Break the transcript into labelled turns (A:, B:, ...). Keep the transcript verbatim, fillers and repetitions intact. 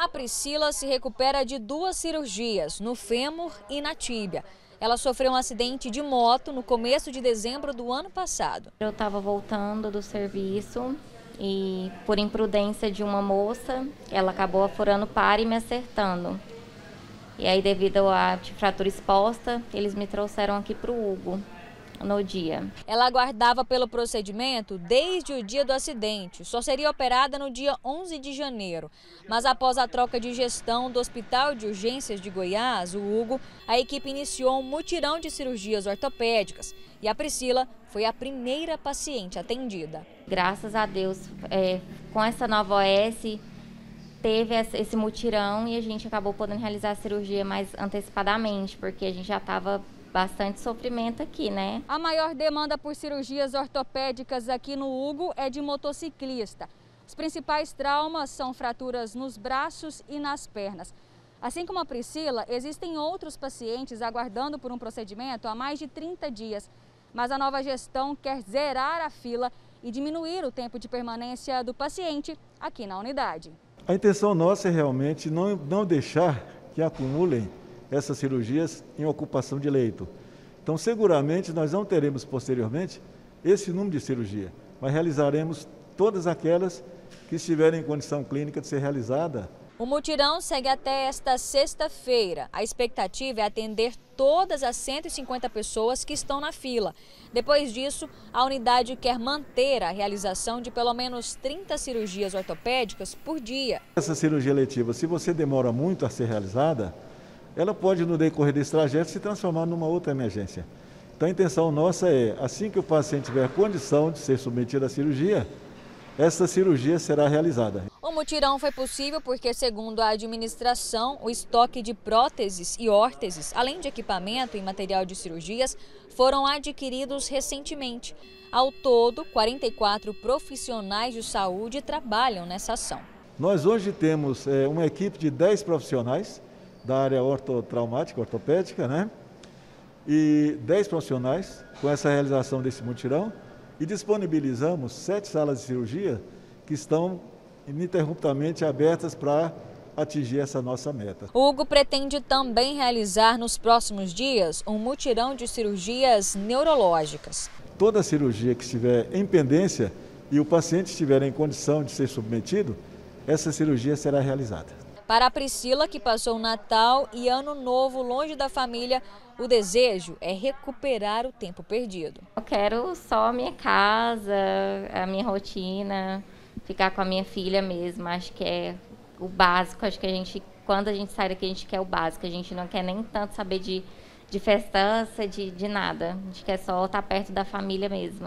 A: A Priscila se recupera de duas cirurgias, no fêmur e na tíbia. Ela sofreu um acidente de moto no começo de dezembro do ano passado.
B: Eu estava voltando do serviço e, por imprudência de uma moça, ela acabou furando o par e me acertando. E aí, devido à fratura exposta, eles me trouxeram aqui para o Hugo no dia.
A: Ela aguardava pelo procedimento desde o dia do acidente. Só seria operada no dia onze de janeiro. Mas após a troca de gestão do Hospital de Urgências de Goiás, o Hugo, a equipe iniciou um mutirão de cirurgias ortopédicas. E a Priscila foi a primeira paciente atendida.
B: Graças a Deus, é, com essa nova O S, teve esse mutirão e a gente acabou podendo realizar a cirurgia mais antecipadamente, porque a gente já estava bastante sofrimento aqui, né?
A: A maior demanda por cirurgias ortopédicas aqui no Hugo é de motociclista. Os principais traumas são fraturas nos braços e nas pernas. Assim como a Priscila, existem outros pacientes aguardando por um procedimento há mais de trinta dias. Mas a nova gestão quer zerar a fila e diminuir o tempo de permanência do paciente aqui na unidade.
C: A intenção nossa é realmente não, não deixar que acumulem essas cirurgias em ocupação de leito. Então, seguramente, nós não teremos posteriormente esse número de cirurgia, mas realizaremos todas aquelas que estiverem em condição clínica de ser realizada.
A: O mutirão segue até esta sexta-feira. A expectativa é atender todas as cento e cinquenta pessoas que estão na fila. Depois disso, a unidade quer manter a realização de pelo menos trinta cirurgias ortopédicas por dia.
C: Essa cirurgia letiva, se você demora muito a ser realizada, ela pode, no decorrer desse trajeto, se transformar numa outra emergência. Então, a intenção nossa é, assim que o paciente tiver condição de ser submetido à cirurgia, essa cirurgia será realizada.
A: O mutirão foi possível porque, segundo a administração, o estoque de próteses e órteses, além de equipamento e material de cirurgias, foram adquiridos recentemente. Ao todo, quarenta e quatro profissionais de saúde trabalham nessa ação.
C: Nós hoje temos é, uma equipe de dez profissionais da área ortotraumática, ortopédica, né? E dez profissionais com essa realização desse mutirão e disponibilizamos sete salas de cirurgia que estão ininterruptamente abertas para atingir essa nossa meta.
A: O Hugo pretende também realizar nos próximos dias um mutirão de cirurgias neurológicas.
C: Toda cirurgia que estiver em pendência e o paciente estiver em condição de ser submetido, essa cirurgia será realizada.
A: Para a Priscila, que passou o Natal e Ano Novo longe da família, o desejo é recuperar o tempo perdido.
B: Eu quero só a minha casa, a minha rotina, ficar com a minha filha mesmo. Acho que é o básico. Acho que a gente, quando a gente sai daqui, a gente quer o básico. A gente não quer nem tanto saber de, de festança, de, de nada. A gente quer só estar perto da família mesmo.